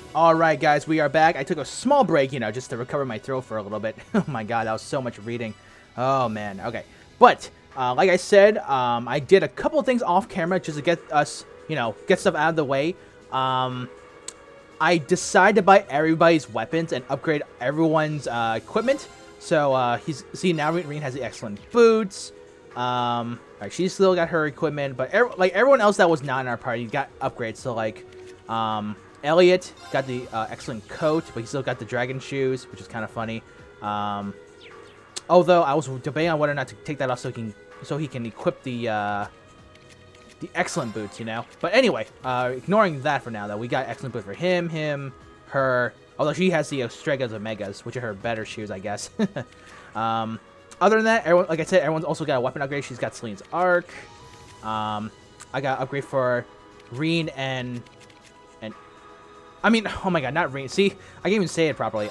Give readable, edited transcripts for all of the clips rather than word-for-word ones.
Alright guys, we are back. I took a small break, you know, just to recover my throat for a little bit. Oh my god, that was so much reading. Oh man, okay. But, like I said, I did a couple of things off camera just to get us, you know, get stuff out of the way. I decided to buy everybody's weapons and upgrade everyone's equipment. So, see, now Reen has the excellent boots. Alright, she still got her equipment, but like everyone else that was not in our party got upgrades. So, like, Elliot got the excellent coat, but he still got the dragon shoes, which is kind of funny. Although I was debating on whether or not to take that off so he can equip the excellent boots, you know. But anyway, ignoring that for now, though, we got excellent boots for him, her. Although she has the Ostregas Omegas, which are her better shoes, I guess. Other than that, everyone, like I said, everyone's also got a weapon upgrade. She's got Celine's Arc. I got an upgrade for Reen and I mean, oh my god, not Reen. See, I can't even say it properly.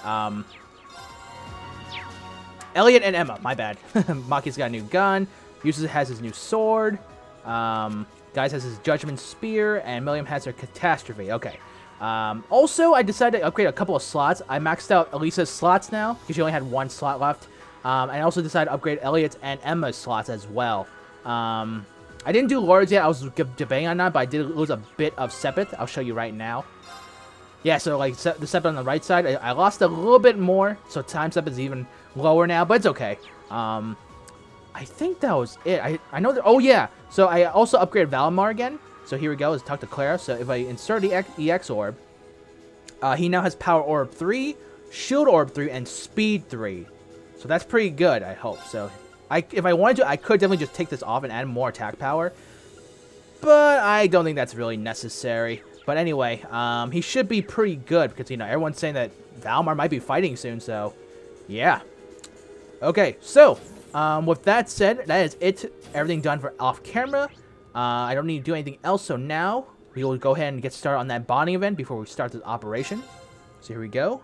Elliot and Emma, my bad. Maki's got a new gun. Yusuf has his new sword. Guys has his Judgment Spear, and Milliam has her Catastrophe. Okay. Also, I decided to upgrade a couple of slots. I maxed out Elisa's slots now, because she only had one slot left. And I also decided to upgrade Elliot's and Emma's slots as well. I didn't do Lords yet. I was debating on that, but I did lose a bit of Sepith. I'll show you right now. Yeah, so like the Sepith on the right side, I lost a little bit more, so time Sepith is even lower now, but it's okay. I think that was it. I know that. Oh yeah, so I also upgraded Valimar again. So here we go. Let's talk to Clara. So if I insert the EX Orb, he now has Power Orb 3, Shield Orb 3, and Speed 3. So that's pretty good, I hope. So if I wanted to, I could definitely just take this off and add more attack power, but I don't think that's really necessary. But anyway, he should be pretty good because, you know, everyone's saying that Valimar might be fighting soon, so yeah. Okay, so with that said, that is it. Everything done for off camera. I don't need to do anything else, so now we will go ahead and get started on that bonding event before we start this operation. So here we go.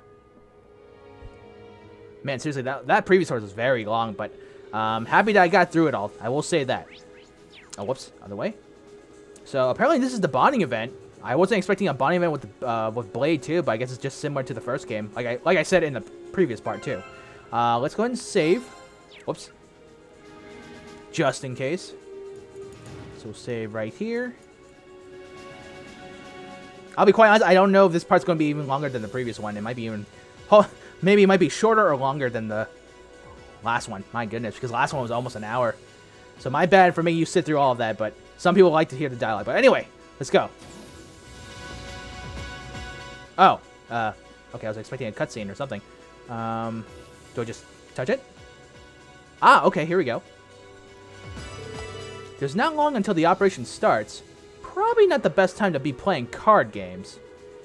Man, seriously, that previous horse was very long, but happy that I got through it all. I will say that. Oh, whoops, other way. So apparently this is the bonding event. I wasn't expecting a bonding event with Blade too, but I guess it's just similar to the first game, like I said in the previous part too. Let's go ahead and save. Whoops. Just in case. So we'll save right here. I'll be quite honest, I don't know if this part's going to be even longer than the previous one. It might be even... maybe it might be shorter or longer than the last one. My goodness, because the last one was almost an hour. So my bad for making you sit through all of that, but some people like to hear the dialogue. But anyway, let's go. Oh, okay, I was expecting a cutscene or something. Do I just touch it? Ah, okay, here we go. There's not long until the operation starts. Probably not the best time to be playing card games.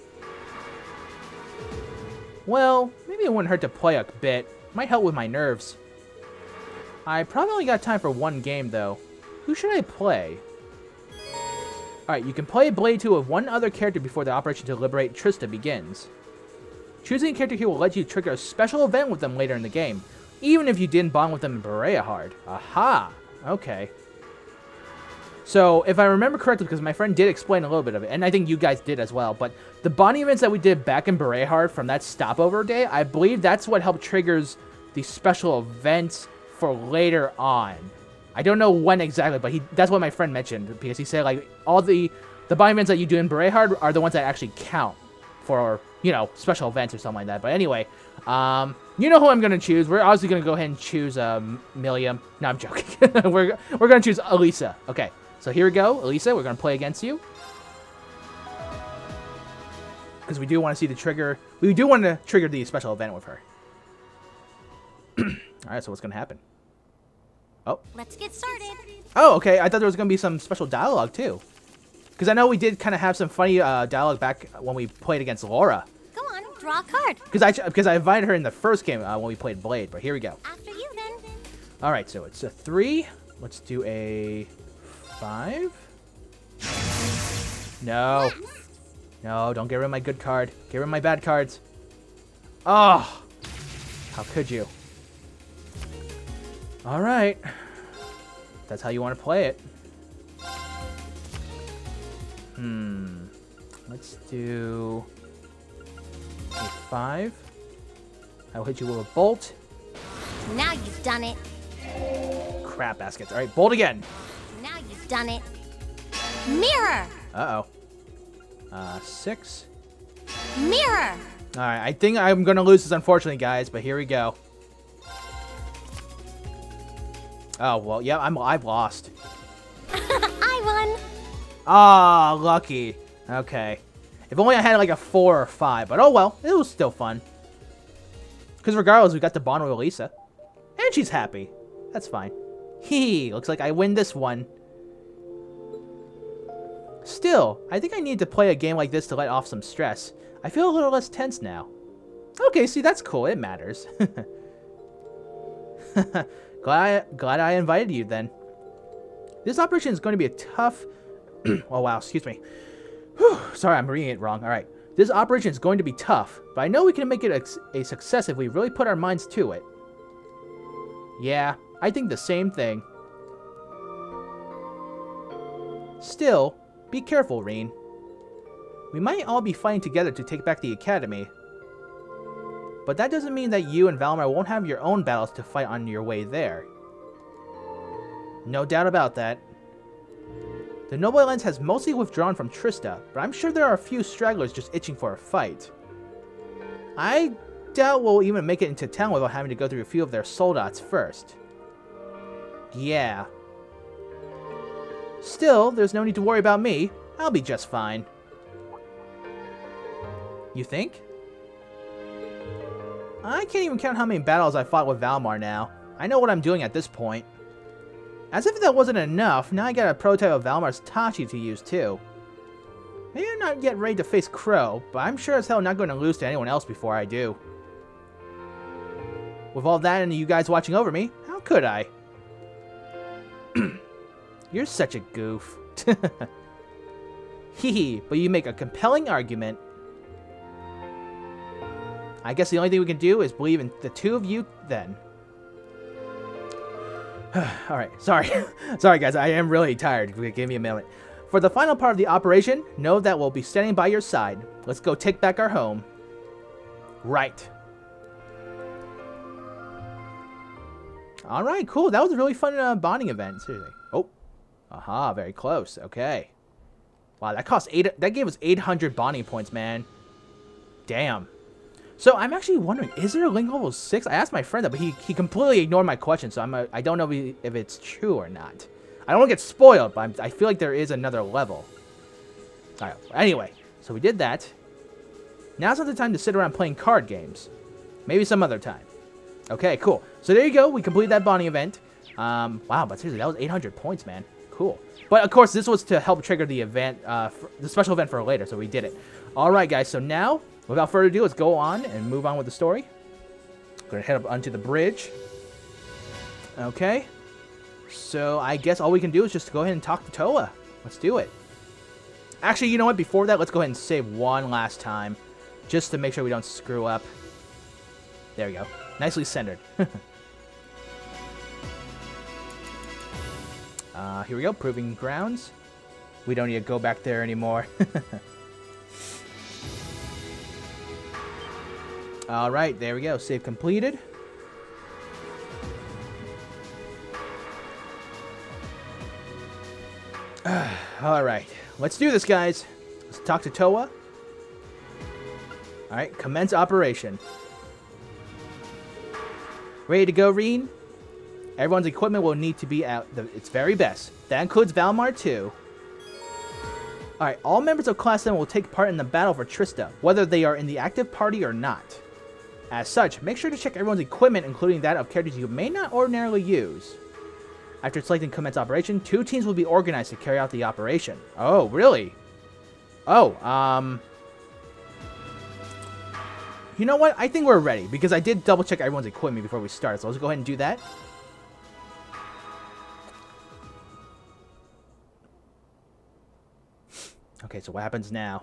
Well, maybe it wouldn't hurt to play a bit. Might help with my nerves. I probably only got time for one game, though. Who should I play? Alright, you can play Blade 2 with one other character before the operation to liberate Trista begins. Choosing a character here will let you trigger a special event with them later in the game, even if you didn't bond with them in Berea Hard. Aha! Okay. So, if I remember correctly, because my friend did explain a little bit of it, and I think you guys did as well, but the bonding events that we did back in Berea Hard from that stopover day, I believe that's what helped triggers the special events for later on. I don't know when exactly, but that's what my friend mentioned, because he said, like, all the bonding events that you do in Berea Hard are the ones that actually count for, you know, special events or something like that. But anyway, you know who I'm going to choose. We're obviously going to go ahead and choose Milliam. No, I'm joking. we're going to choose Elisa. Okay, so here we go. Elisa, we're going to play against you. Because we do want to see the trigger. We do want to trigger the special event with her. Alright, so what's going to happen? Oh. Let's get started. Oh, okay. I thought there was going to be some special dialogue, too. Because I know we did kind of have some funny dialogue back when we played against Laura. Go on, draw a card. Because I invited her in the first game when we played Blade, but here we go. After you, then. Alright, so it's a 3. Let's do a 5. No. No, don't get rid of my good card. Get rid of my bad cards. Oh. How could you? Alright. That's how you want to play it. Let's do... 5. I will hit you with a bolt. Now you've done it. Crap baskets. All right, bolt again. Now you've done it. Mirror. Uh-oh. 6. Mirror. All right, I think I'm going to lose this, unfortunately, guys, but here we go. Oh, well, yeah, I've lost. I won. Ah, lucky. Okay. If only I had like a 4 or 5, but oh well, it was still fun. Because regardless, we got to bond with Lisa. And she's happy. That's fine. Hee, looks like I win this one. Still, I think I need to play a game like this to let off some stress. I feel a little less tense now. Okay, see, that's cool. It matters. Glad I invited you then. This operation is going to be a tough... oh, wow, excuse me. Whew, sorry, I'm reading it wrong. All right. This operation is going to be tough, but I know we can make it a success if we really put our minds to it. Yeah, I think the same thing. Still, be careful, Reen. We might all be fighting together to take back the Academy. But that doesn't mean that you and Valimar won't have your own battles to fight on your way there. No doubt about that. The Noble Alliance has mostly withdrawn from Trista, but I'm sure there are a few stragglers just itching for a fight. I doubt we'll even make it into town without having to go through a few of their Soldats first. Yeah. Still, there's no need to worry about me. I'll be just fine. You think? I can't even count how many battles I fought with Valimar now. I know what I'm doing at this point. As if that wasn't enough, now I got a prototype of Valimar's tachi to use too. Maybe I'm not yet ready to face Crow, but I'm sure as hell not going to lose to anyone else before I do. With all that and you guys watching over me, how could I? You're such a goof. Hehe, but you make a compelling argument. I guess the only thing we can do is believe in the two of you then. Alright, sorry. Sorry guys, I am really tired. Give me a minute. For the final part of the operation, know that we'll be standing by your side. Let's go take back our home. Right. Alright, cool. That was a really fun bonding event. Seriously. Oh. Aha, very close. Okay. Wow, that gave us 800 bonding points, man. Damn. So I'm actually wondering, is there a link level 6? I asked my friend that, but he completely ignored my question, so I don't know if it's true or not. I don't want to get spoiled, but I feel like there is another level. Alright, anyway, so we did that. Now's not the time to sit around playing card games. Maybe some other time. Okay, cool. So there you go, we completed that bonding event. Wow, but seriously, that was 800 points, man. Cool. But of course, this was to help trigger the event, the special event for later, so we did it. Alright guys, so now... without further ado, let's go on and move on with the story. I'm going to head up onto the bridge. Okay. So, I guess all we can do is just go ahead and talk to Towa. Let's do it. Actually, you know what? Before that, let's go ahead and save one last time. Just to make sure we don't screw up. There we go. Nicely centered. Here we go. Proving grounds. We don't need to go back there anymore. Alright, there we go. Save completed. Alright, let's do this, guys. Let's talk to Towa. Alright, commence operation. Ready to go, Reen? Everyone's equipment will need to be at its very best. That includes Valimar, too. Alright, all members of Class 7 will take part in the battle for Trista, whether they are in the active party or not. As such, make sure to check everyone's equipment, including that of characters you may not ordinarily use. After selecting commence operation, 2 teams will be organized to carry out the operation. Oh, really? Oh, you know what? I think we're ready, because I did double check everyone's equipment before we start, so let's go ahead and do that. Okay, so what happens now?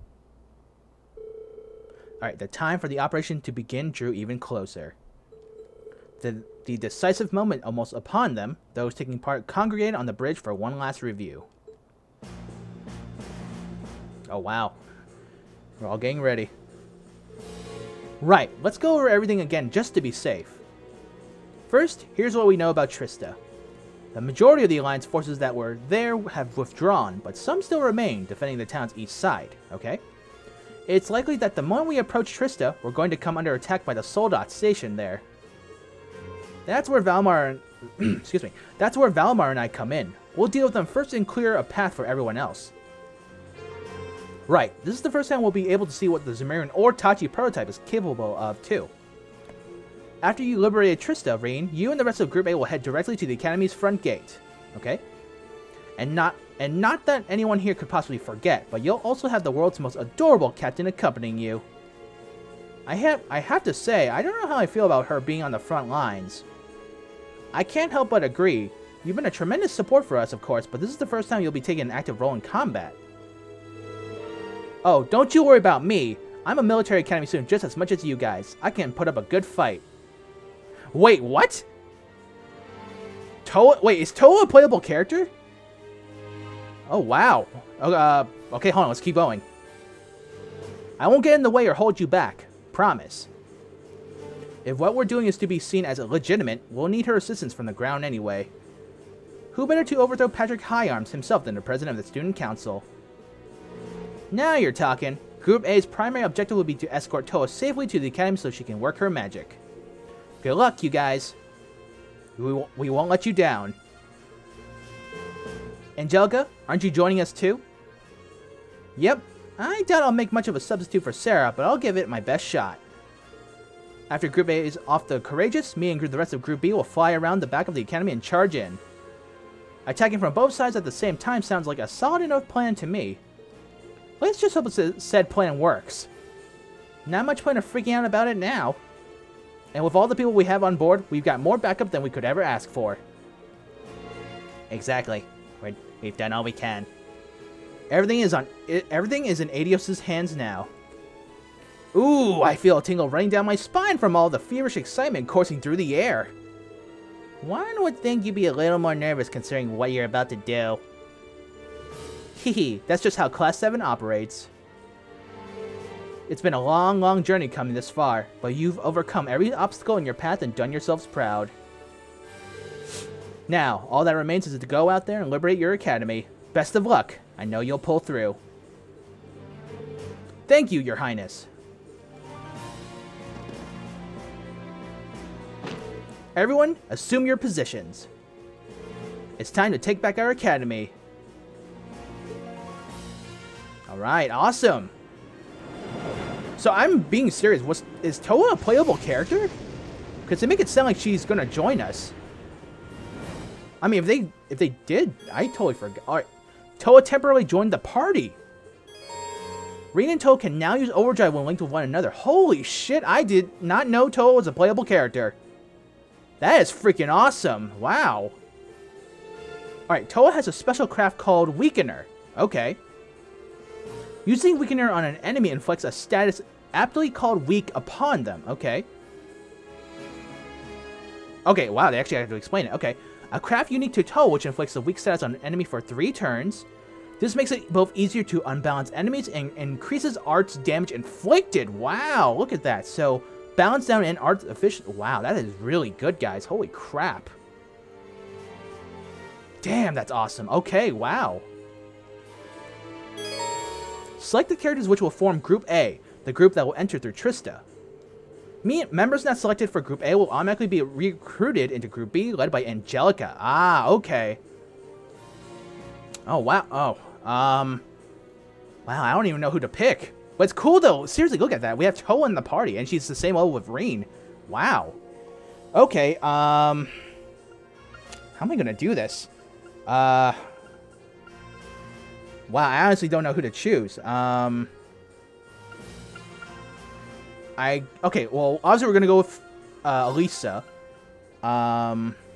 Alright, the time for the operation to begin drew even closer. The decisive moment almost upon them, those taking part congregated on the bridge for one last review. Oh wow. We're all getting ready. Right, let's go over everything again just to be safe. First, here's what we know about Trista. The majority of the Alliance forces that were there have withdrawn, but some still remain, defending the town's east side, okay? It's likely that the moment we approach Trista, we're going to come under attack by the Soldats stationed there. That's where Valimar and... excuse me. That's where Valimar and I come in. We'll deal with them first and clear a path for everyone else. Right, this is the first time we'll be able to see what the Zemarian or Tachi prototype is capable of, too. After you liberated Trista, Rain, you and the rest of Group A will head directly to the Academy's front gate, okay? And not that anyone here could possibly forget, but you'll also have the world's most adorable captain accompanying you. I have to say, I don't know how I feel about her being on the front lines. I can't help but agree. You've been a tremendous support for us, of course, but this is the first time you'll be taking an active role in combat. Oh, don't you worry about me. I'm a military academy student just as much as you guys. I can put up a good fight. Wait, what? Towa? Wait, is Towa a playable character? Oh, wow. Okay, hold on. Let's keep going. I won't get in the way or hold you back. Promise. If what we're doing is to be seen as legitimate, we'll need her assistance from the ground anyway. Who better to overthrow Patrick Higharms himself than the president of the student council? Now you're talking. Group A's primary objective will be to escort Towa safely to the academy so she can work her magic. Good luck, you guys. We won't let you down. Angelica, aren't you joining us too? Yep. I doubt I'll make much of a substitute for Sarah, but I'll give it my best shot. After Group A is off the Courageous, me and the rest of Group B will fly around the back of the academy and charge in. Attacking from both sides at the same time sounds like a solid enough plan to me. Let's just hope said plan works. Not much point of freaking out about it now. And with all the people we have on board, we've got more backup than we could ever ask for. Exactly. We've done all we can. Everything is in Adios' hands now. Ooh, I feel a tingle running down my spine from all the feverish excitement coursing through the air. One would think you'd be a little more nervous considering what you're about to do. Hehe, that's just how Class 7 operates. It's been a long, long journey coming this far, but you've overcome every obstacle in your path and done yourselves proud. Now, all that remains is to go out there and liberate your academy. Best of luck. I know you'll pull through. Thank you, Your Highness. Everyone, assume your positions. It's time to take back our academy. Alright, awesome. So I'm being serious. Is Towa a playable character? Because they make it sound like she's going to join us. I mean, if they did, I totally forgot. Alright. Towa temporarily joined the party. Rin and Towa can now use Overdrive when linked with one another. Holy shit, I did not know Towa was a playable character. That is freaking awesome. Wow. Alright, Towa has a special craft called Weakener. Okay. Using Weakener on an enemy inflicts a status aptly called weak upon them. Okay. Okay, wow, they actually have to explain it. Okay. A craft unique to Towa which inflicts a weak status on an enemy for 3 turns. This makes it both easier to unbalance enemies and increases art's damage inflicted. Wow, look at that. So, balance down and art efficient. Wow, that is really good, guys. Holy crap. Damn, that's awesome. Okay, wow. Select the characters which will form Group A, the group that will enter through Trista. Members not selected for Group A will automatically be recruited into Group B, led by Angelica. Ah, okay. Oh, wow. Oh, wow, I don't even know who to pick. But it's cool, though. Seriously, look at that. We have Towa in the party, and she's the same level with Rin. Wow. Okay, how am I gonna do this? Wow, I honestly don't know who to choose. Okay, well, obviously we're gonna go with, Elisa. I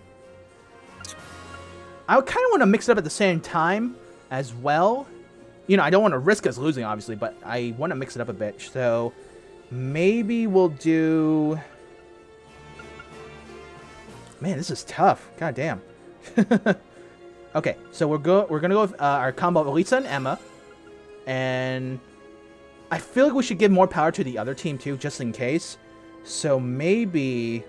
kind of want to mix it up at the same time as well. You know, I don't want to risk us losing, obviously, but I want to mix it up a bit. So, maybe we'll do... Man, this is tough. God damn. Okay, so we're gonna go with our combo of Elisa and Emma. And I feel like we should give more power to the other team too, just in case. So maybe...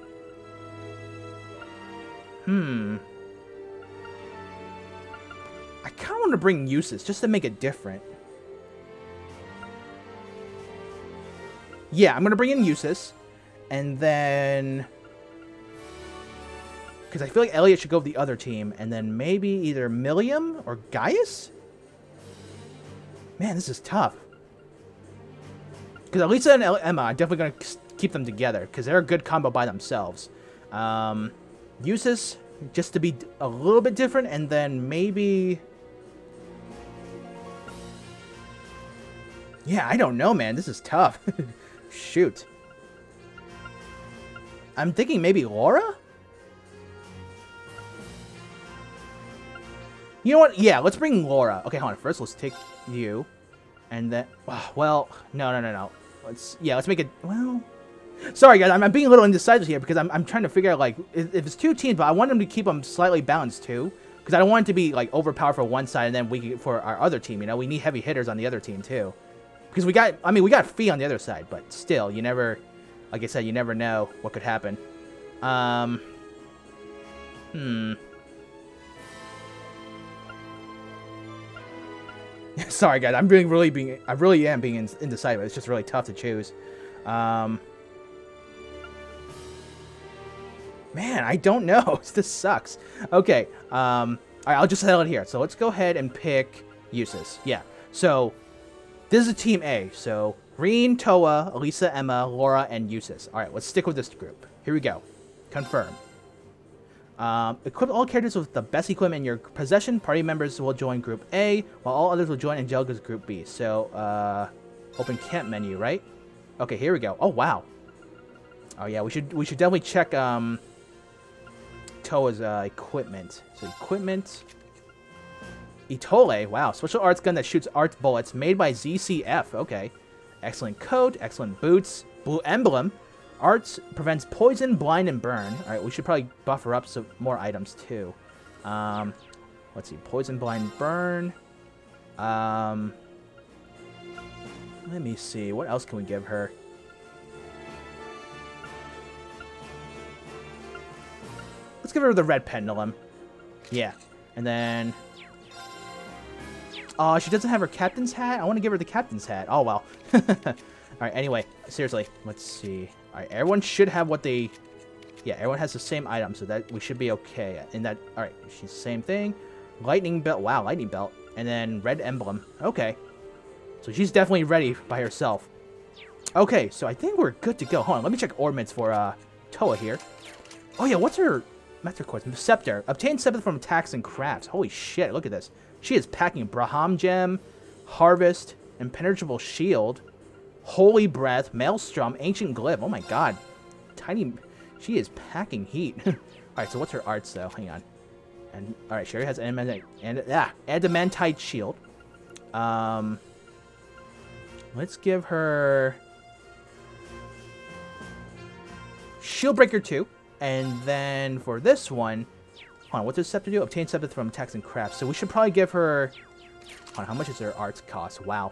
I kind of want to bring uses just to make it different. Yeah, I'm going to bring in uses. And then... because I feel like Elliot should go with the other team. And then maybe either Milliam or Gaius? Man, this is tough. Because Elisa and Emma, I'm definitely going to keep them together. Because they're a good combo by themselves. Uses, just to be a little bit different. And then maybe... yeah, I don't know, man. This is tough. Shoot. I'm thinking maybe Laura? You know what? Yeah, let's bring Laura. Okay, hold on. First, let's take you. And then... well, no. Let's make it... well... sorry, guys. I'm being a little indecisive here because I'm trying to figure out, like... if it's two teams, but I want them to keep them slightly balanced, too. Because I don't want it to be, like, overpowered for one side and then weak for our other team, you know? We need heavy hitters on the other team, too. Because we got... I mean, we got Fee on the other side, but still, you never... like I said, you never know what could happen. Sorry, guys. I really am being indecisive. It's just really tough to choose. Man, I don't know. This sucks. Okay. All right, I'll just settle it here. So let's go ahead and pick uses. Yeah. So this is Team A. So Reen, Towa, Elisa, Emma, Laura, and Usis. All right, let's stick with this group. Here we go. Confirm. Equip all characters with the best equipment in your possession. Party members will join Group A, while all others will join Angelica's Group B. So, open camp menu, right? Okay, here we go. Oh, wow. Oh, yeah, we should definitely check, Towa's, equipment. So, equipment... Itole, wow. Special arts gun that shoots arc bullets, made by ZCF. Okay. Excellent coat, excellent boots, blue emblem. Arts prevents poison, blind, and burn. Alright, we should probably buffer up some more items, too. Let's see. Poison, blind, burn. Let me see. What else can we give her? Let's give her the red pendulum. Yeah. And then... oh, she doesn't have her captain's hat? I want to give her the captain's hat. Oh, well. Alright, anyway. Seriously. Let's see. Alright, everyone should have what they... yeah, everyone has the same item, so that we should be okay. And that... alright, she's the same thing. Lightning belt. Wow, lightning belt. And then red emblem. Okay. So she's definitely ready by herself. Okay, so I think we're good to go. Hold on, let me check ornaments for Towa here. Oh, yeah, what's her... Master Quartz? Scepter. Obtain scepter from attacks and crafts. Holy shit, look at this. She is packing Braham Gem, Harvest, Impenetrable Shield, Holy Breath, Maelstrom, Ancient Glyph. Oh my god. Tiny... she is packing heat. Alright, so what's her arts, though? Hang on. And alright, Sherry has Adamantite Shield. Let's give her... Shieldbreaker 2. And then for this one... hold on, what does Scepter do? Obtain Scepter from attacks and crafts. So we should probably give her... hold on, how much does her arts cost? Wow.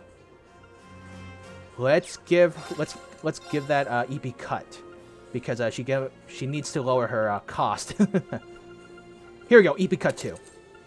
Let's give that EP cut. Because she needs to lower her cost. Here we go, EP cut 2.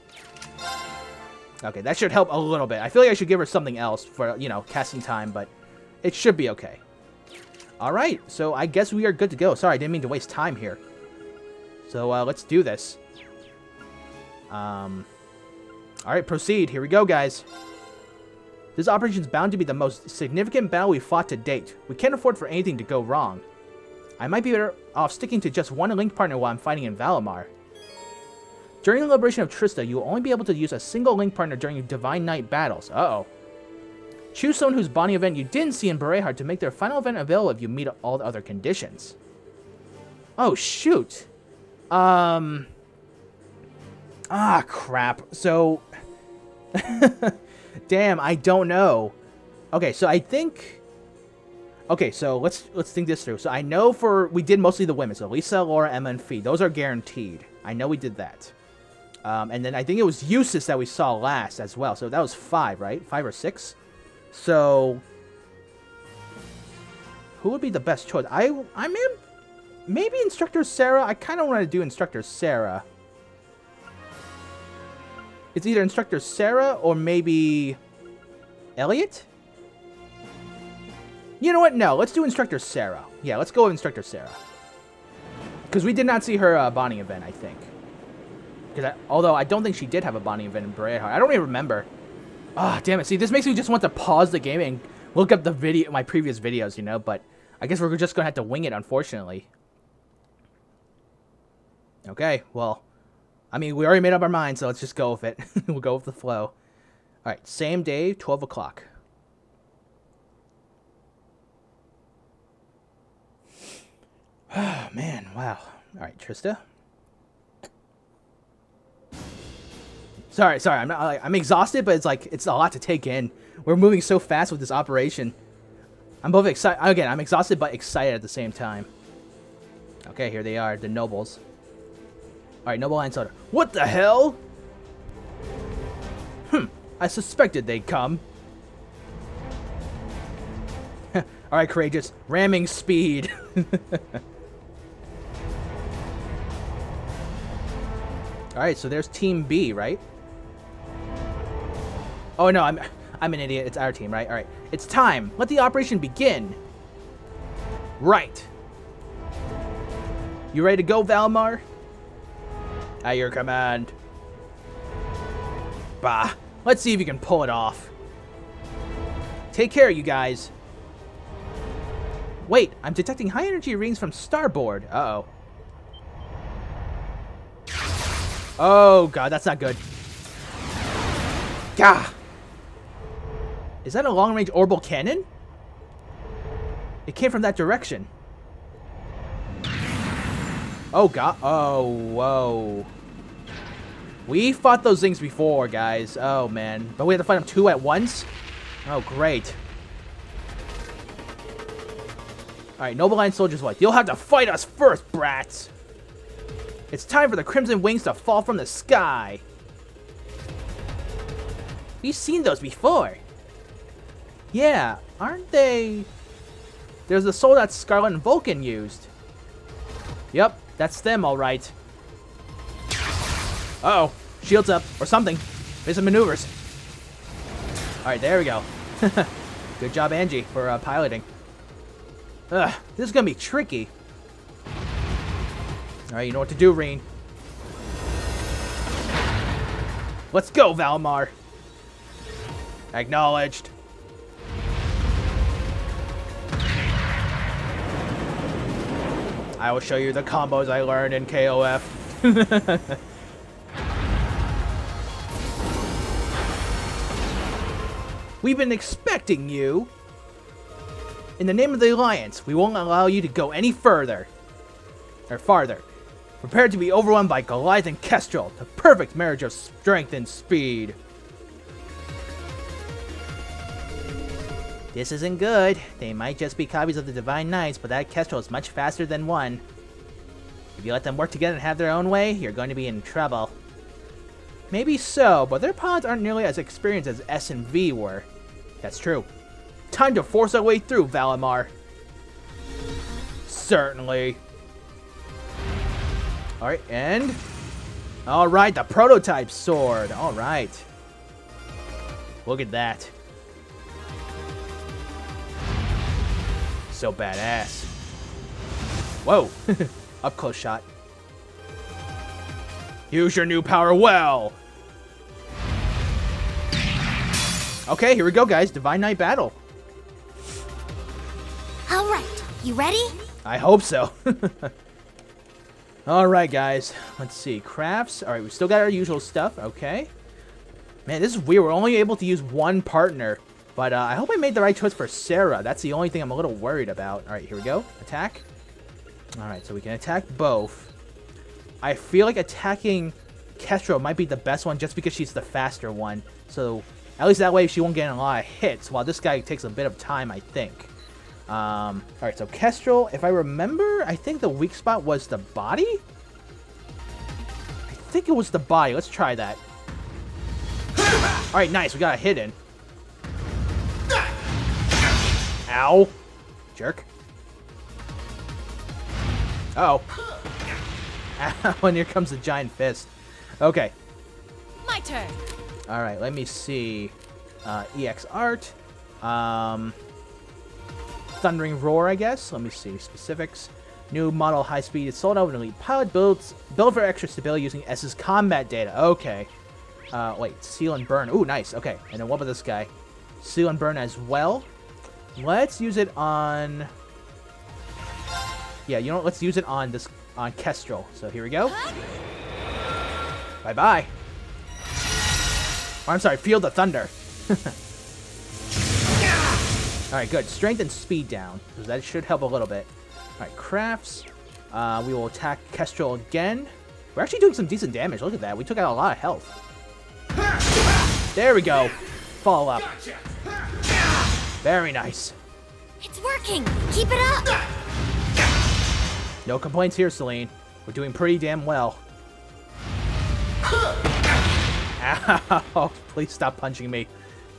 Okay, that should help a little bit. I feel like I should give her something else for, you know, casting time, but it should be okay. Alright, so I guess we are good to go. Sorry, I didn't mean to waste time here. So, let's do this. Alright, proceed. Here we go, guys. This operation is bound to be the most significant battle we've fought to date. We can't afford for anything to go wrong. I might be better off sticking to just one link partner while I'm fighting in Valimar. During the liberation of Trista, you will only be able to use a single link partner during your Divine Knight battles. Uh-oh. Choose someone whose bonding event you didn't see in Berehard to make their final event available if you meet all the other conditions. Oh, shoot. Ah, crap. So... damn, I don't know. Okay, so I think... okay, so let's think this through. So I know we did mostly the women. So Lisa, Laura, Emma, and Fee. Those are guaranteed. I know we did that. And then I think it was Eustace that we saw last as well. So that was 5, right? 5 or 6? So who would be the best choice? I mean, maybe Instructor Sarah. I kind of want to do Instructor Sarah. It's either Instructor Sarah or maybe Elliot? You know what? No, let's do Instructor Sarah. Yeah, let's go with Instructor Sarah. Because we did not see her bonding event, I think. Although I don't think she did have a bonding event in Braveheart. I don't even remember. Ah, damn it. See, this makes me just want to pause the game and look up my previous videos, you know? But I guess we're just going to have to wing it, unfortunately. Okay, well, I mean, we already made up our minds, so let's just go with it. We'll go with the flow. Alright, same day, 12 o'clock. Oh, man, wow. Alright, Trista. Sorry, I'm exhausted, but it's a lot to take in. We're moving so fast with this operation. I'm both excited. Again, I'm exhausted, but excited at the same time. Okay, here they are, the nobles. Alright, Noble Line Soda. What the hell? I suspected they'd come. Alright, Courageous. Ramming speed. Alright, so there's Team B, right? Oh, no, I'm an idiot. It's our team, right? Alright. It's time. Let the operation begin. Right. You ready to go, Valimar? At your command. Bah. Let's see if you can pull it off. Take care, you guys. Wait, I'm detecting high energy readings from starboard. Uh-oh. Oh, God, that's not good. Gah! Is that a long-range orbital cannon? It came from that direction. Oh, God. Oh, whoa. We fought those things before, guys. Oh, man. But we have to fight them two at once? Oh, great. Alright, Noble Line Soldier's like, you'll have to fight us first, brats! It's time for the Crimson Wings to fall from the sky! We've seen those before. Yeah, aren't they... There's the Soldats Scarlet and Vulcan used. Yep, that's them, alright. Uh-oh. Shields up, or something. There's some maneuvers. Alright, there we go. Good job, Angie, for piloting. Ugh, this is gonna be tricky. Alright, you know what to do, Reen. Let's go, Valimar. Acknowledged. I will show you the combos I learned in KOF. We've been expecting you. In the name of the Alliance, we won't allow you to go any further. Or farther. Prepare to be overwhelmed by Goliath and Kestrel, the perfect marriage of strength and speed. This isn't good. They might just be copies of the Divine Knights, but that Kestrel is much faster than one. If you let them work together and have their own way, you're going to be in trouble. Maybe so, but their pilots aren't nearly as experienced as S and V were. That's true. Time to force our way through, Valimar. Certainly. Alright, and... Alright, the prototype sword. Alright. Look at that. So badass. Whoa. Up close shot. Use your new power well. Okay, here we go, guys. Divine Knight battle. All right, you ready? I hope so. Alright, guys. Let's see. Crafts. Alright, we still got our usual stuff. Okay. Man, this is weird. We're only able to use one partner. But I hope I made the right choice for Sarah. That's the only thing I'm a little worried about. Alright, here we go. Attack. Alright, so we can attack both. I feel like attacking Kestrel might be the best one just because she's the faster one. So, at least that way she won't get a lot of hits, while this guy takes a bit of time, I think. Alright, so Kestrel, if I remember, I think the weak spot was the body? I think it was the body. Let's try that. Alright, nice. We got a hit in. Ow. Jerk. Uh-oh. Ow, and here comes the giant fist. Okay. My turn. All right, let me see. EX art. Thundering Roar, I guess. Let me see. Specifics. New model high-speed Soldat with an elite pilot build for extra stability using S's combat data. Okay. Wait, Seal and Burn. Ooh, nice. Okay, and then what about this guy? Seal and Burn as well. Let's use it on... Yeah, you know what? Let's use it on this... on Kestrel. So here we go. Bye-bye. Oh, I'm sorry, Field of Thunder. Alright, good. Strength and speed down. So that should help a little bit. Alright, crafts. We will attack Kestrel again. We're actually doing some decent damage. Look at that. We took out a lot of health. There we go. Follow up. Very nice. It's working. Keep it up. No complaints here, Celine. We're doing pretty damn well. Ow! Please stop punching me.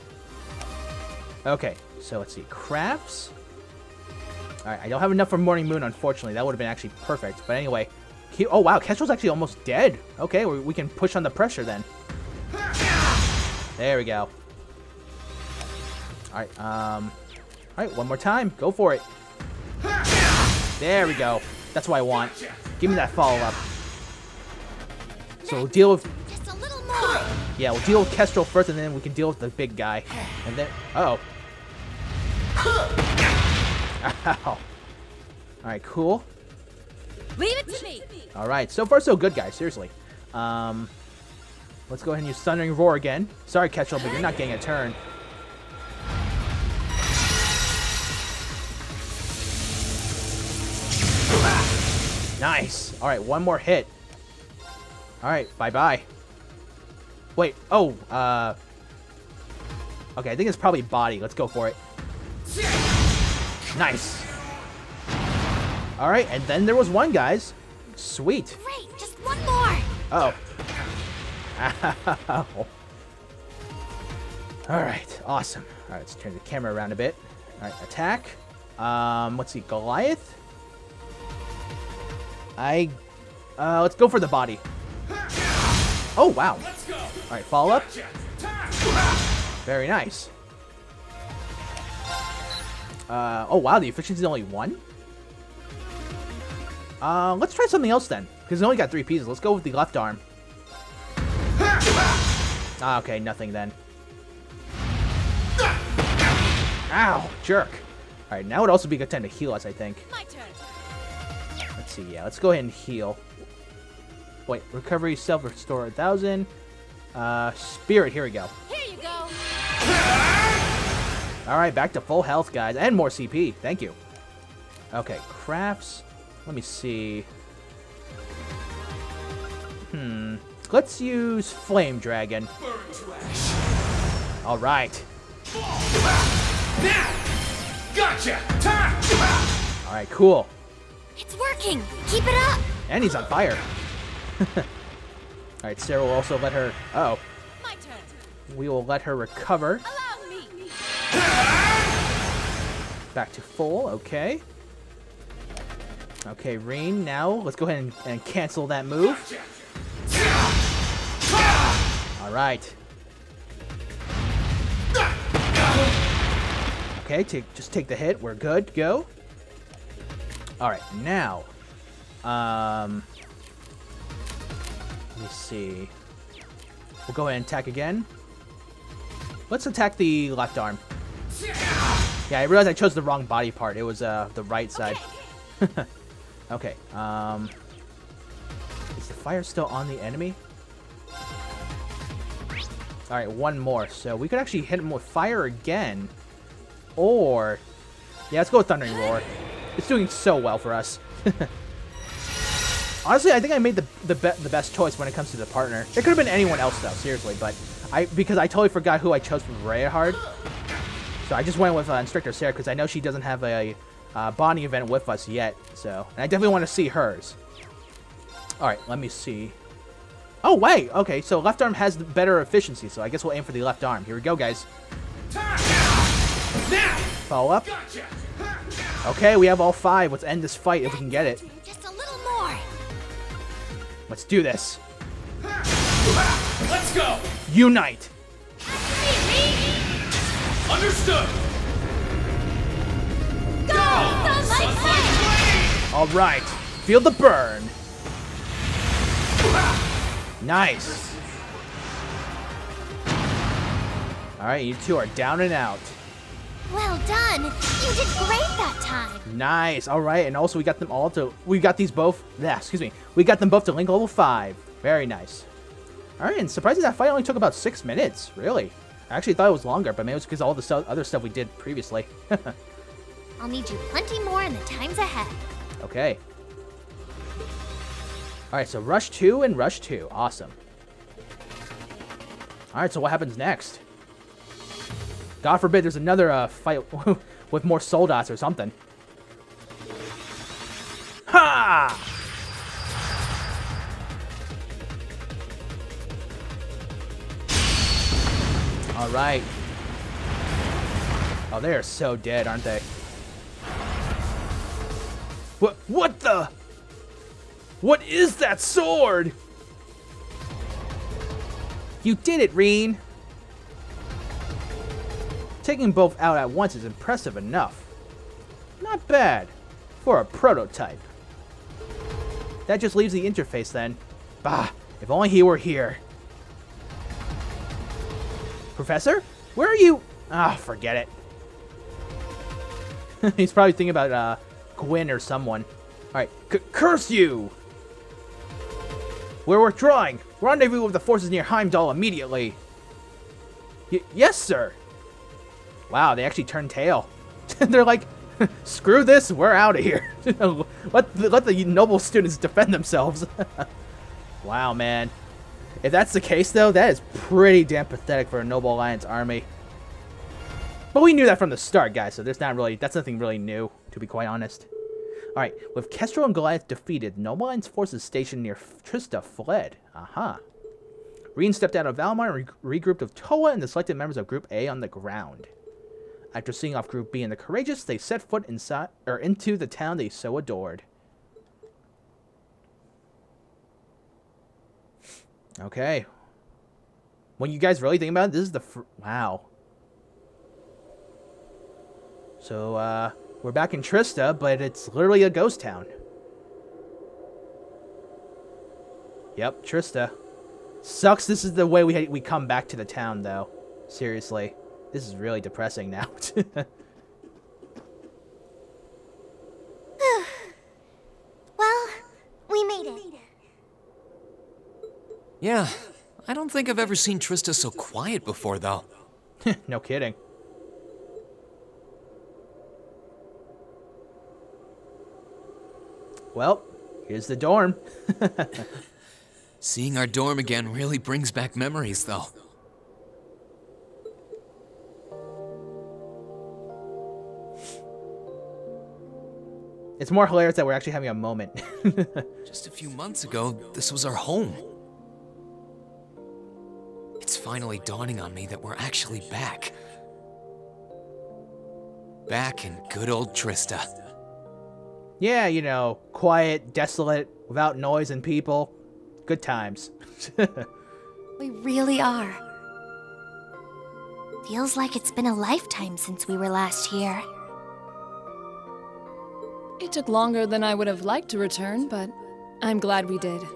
Okay, so let's see. Crafts. Alright, I don't have enough for Morning Moon, unfortunately. That would have been actually perfect. But anyway. Oh, wow. Kestrel's actually almost dead. Okay, we can push on the pressure then. There we go. Alright, alright, one more time. Go for it. There we go. That's what I want. Give me that follow-up. So we'll deal with... Just a little more. Yeah, we'll deal with Kestrel first, and then we can deal with the big guy. And then... Uh-oh. Ow. Alright, cool. Leave it to me. Alright, so far so good, guys. Seriously. Let's go ahead and use Thundering Roar again. Sorry, Kestrel, but you're not getting a turn. Nice. Alright, one more hit. Alright, bye-bye. Wait, oh, okay, I think it's probably body. Let's go for it. Nice. Alright, and then there was one, guys. Sweet. Great, just one more. Oh. Ow. Alright, awesome. Alright, let's turn the camera around a bit. Alright, attack. Let's see, Goliath. Let's go for the body. Oh, wow. Alright, follow up. Very nice. Oh, wow, the efficiency is only 1? Let's try something else then. Because it only got 3 pieces. Let's go with the left arm. Okay, nothing then. Ow, jerk. Alright, now would also be a good time to heal us, I think. My turn. Let's see, yeah, let's go ahead and heal. Wait, recovery, self-restore 1,000. Spirit, here we go. Here you go. Alright, back to full health, guys. And more CP. Thank you. Okay, crafts. Let me see. Let's use Flame Dragon. Alright. Gotcha! Alright, cool. It's working. Keep it up. And he's on fire. Alright, Sarah will also let her... Uh-oh. My turn. We will let her recover. Allow me. Back to full, okay. Okay, Reen, now let's go ahead and cancel that move. Alright. Okay, just take the hit. We're good. Go. Alright, now. Let me see. We'll go ahead and attack again. Let's attack the left arm. Yeah, I realized I chose the wrong body part. It was the right side. Okay. Is the fire still on the enemy? Alright, one more. So we could actually hit him with fire again. Or... Yeah, let's go with Thundering Roar. It's doing so well for us. Honestly, I think I made the best choice when it comes to the partner. It could have been anyone else, though, seriously. But because I totally forgot who I chose for Rayhard. So I just went with Instructor Sarah because I know she doesn't have a bonding event with us yet. So, and I definitely want to see hers. Alright, let me see. Oh, wait! Okay, so left arm has better efficiency, so I guess we'll aim for the left arm. Here we go, guys. Follow up. Okay, we have all 5. Let's end this fight if we can get it. Just a little Let's do this. Let's go! Unite! Understood! Go! Sunlight Blade! Alright, feel the burn. Nice. Alright, you two are down and out. Well done. You did great that time. Nice. Alright, and also we got them all to... We got these both... Yeah, excuse me. We got them both to link level 5. Very nice. Alright, and surprisingly that fight only took about 6 minutes. Really. I actually thought it was longer, but maybe it was because of all the other stuff we did previously. I'll need you plenty more in the times ahead. Okay. Alright, so Rush 2 and Rush 2. Awesome. Alright, so what happens next? God forbid there's another fight with more Soldats or something. Ha! Alright. Oh, they are so dead, aren't they? What the? What is that sword? You did it, Reen. Taking both out at once is impressive enough. Not bad for a prototype. That just leaves the interface then. Bah, if only he were here. Professor? Where are you? Ah, forget it. He's probably thinking about Gwyn or someone. Alright, curse you! We're withdrawing. Rendezvous with the forces near Heimdall immediately. Yes, sir. Wow, they actually turned tail. They're like, screw this, we're out of here. let the noble students defend themselves. Wow, man. If that's the case, though, that is pretty damn pathetic for a Noble Alliance army. But we knew that from the start, guys, so that's nothing really new, to be quite honest. Alright, with Kestrel and Goliath defeated, Noble Alliance forces stationed near Trista fled. Aha. Reen stepped out of Valimar and regrouped with Towa and the selected members of Group A on the ground. After seeing off Group B and the Courageous, they set foot into the town they so adored. Okay. When you guys really think about it, this is the... Wow. So, we're back in Trista, but it's literally a ghost town. Yep, Trista. Sucks this is the way we come back to the town, though. Seriously. This is really depressing now. Well, we made it. Yeah, I don't think I've ever seen Trista so quiet before, though. No kidding. Well, here's the dorm. Seeing our dorm again really brings back memories, though. It's more hilarious that we're actually having a moment. Just a few months ago, this was our home. It's finally dawning on me that we're actually back. Back in good old Trista. Yeah, you know, quiet, desolate, without noise and people. Good times. We really are. Feels like it's been a lifetime since we were last here. It took longer than I would have liked to return, but I'm glad we did.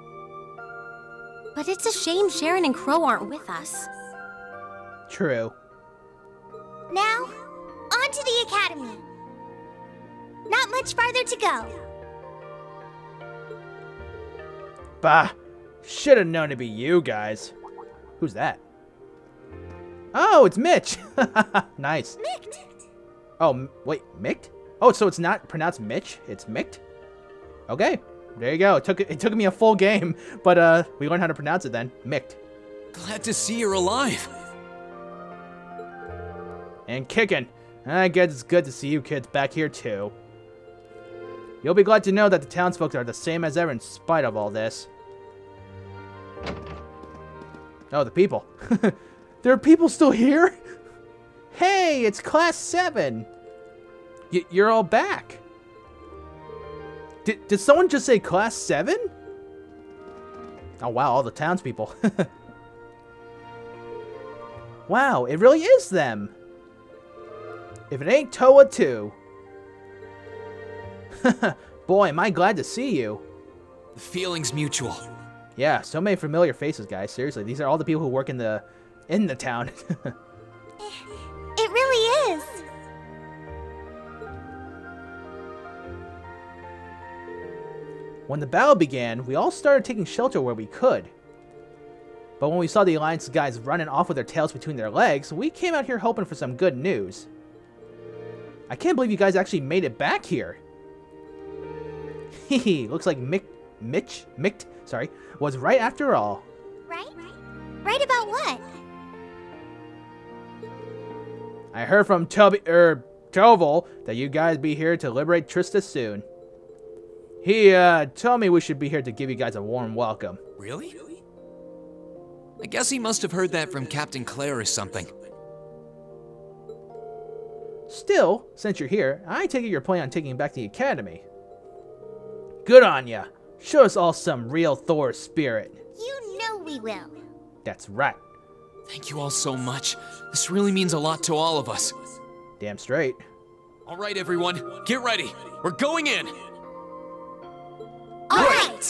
But it's a shame Sharon and Crow aren't with us. True. Now, on to the academy. Not much farther to go. Bah. Should have known to be you guys. Who's that? Oh, it's Mitch. Nice. Micht. Oh, wait, Micht? Oh, so it's not pronounced Mitch, it's Micht? Okay, there you go. It took me a full game, but we learned how to pronounce it then. Micht. Glad to see you're alive. And kicking. I guess it's good to see you kids back here too. You'll be glad to know that the townsfolk are the same as ever in spite of all this. Oh, the people. There are people still here? Hey, it's Class 7. You're all back. Did someone just say Class 7? Oh, wow, all the townspeople. Wow, it really is them. If it ain't Towa too. Boy, am I glad to see you. The feeling's mutual. Yeah, so many familiar faces, guys. Seriously, these are all the people who work in the town. It really is. When the battle began, we all started taking shelter where we could. But when we saw the Alliance guys running off with their tails between their legs, we came out here hoping for some good news. I can't believe you guys actually made it back here. Hehe, looks like Micht, sorry, was right after all. Right? Right about what? I heard from Toval that you guys be here to liberate Trista soon. He told me we should be here to give you guys a warm welcome. Really? I guess he must have heard that from Captain Claire or something. Still, since you're here, I take it you're planning on taking back the academy. Good on ya. Show us all some real Thor spirit. You know we will. That's right. Thank you all so much. This really means a lot to all of us. Damn straight. All right, everyone, get ready. We're going in. All right.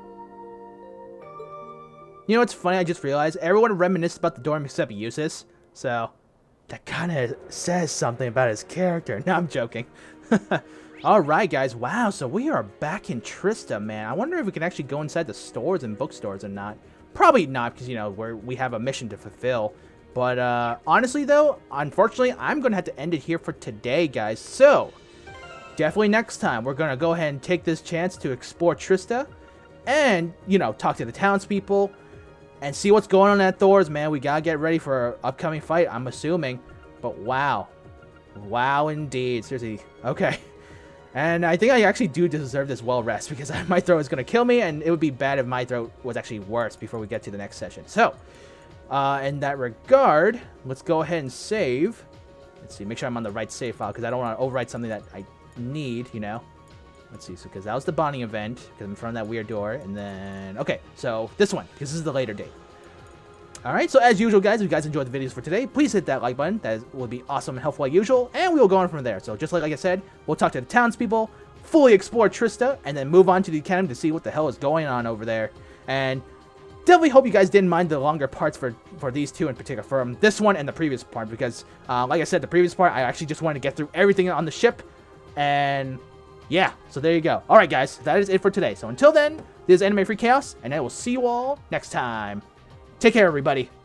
You know what's funny? I just realized everyone reminisced about the dorm except Eustace. So, that kind of says something about his character. No, I'm joking. Alright, guys. Wow, so we are back in Trista, man. I wonder if we can actually go inside the stores and bookstores or not. Probably not, because, you know, we have a mission to fulfill. But, honestly, though, unfortunately, I'm going to have to end it here for today, guys. So, definitely next time, we're going to go ahead and take this chance to explore Trista. And, you know, talk to the townspeople. And see what's going on at Thor's, man. We gotta get ready for our upcoming fight, I'm assuming. But wow. Wow, indeed. Seriously. Okay. And I think I actually do deserve this well rest, because my throat is going to kill me, and it would be bad if my throat was actually worse before we get to the next session. So, in that regard, let's go ahead and save. Let's see, make sure I'm on the right save file, because I don't want to overwrite something that I need, you know. Let's see, so because that was the bonding event, because I'm in front of that weird door, and then, okay, so this one, because this is the later date. Alright, so as usual, guys, if you guys enjoyed the videos for today, please hit that like button. That would be awesome and helpful like usual, and we will go on from there. So just like I said, we'll talk to the townspeople, fully explore Trista, and then move on to the academy to see what the hell is going on over there. And definitely hope you guys didn't mind the longer parts for these two in particular, from this one and the previous part, because, like I said, the previous part, I actually just wanted to get through everything on the ship, and yeah, so there you go. Alright, guys, that is it for today. So until then, this is AnimefreakChaos, and I will see you all next time. Take care, everybody.